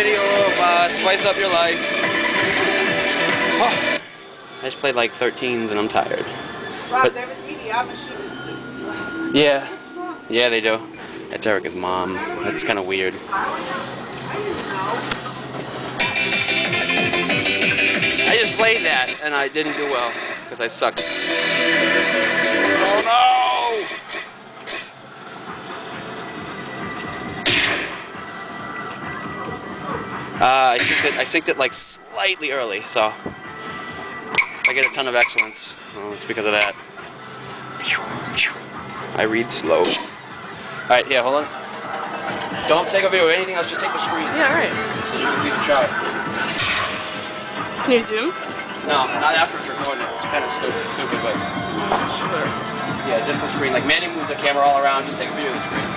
video of Spice Up Your Life. Oh. I just played like 13s and I'm tired. Rob, they have a DDR machine with 6 flags. Yeah. Yeah, they do. That's Erica's mom. That's kind of weird. I just played that and I didn't do well because I sucked. Oh no! I synced it like slightly early, so I get a ton of excellence. Oh, it's because of that. I read slow. Alright, here, hold on. Don't take a video or anything else, just take the screen. Yeah, alright. So you can see the chart. Can you zoom? No, not after it's recording. It's kind of stupid, but... Yeah, just the screen. Like, Manny moves the camera all around, just take a video of the screen.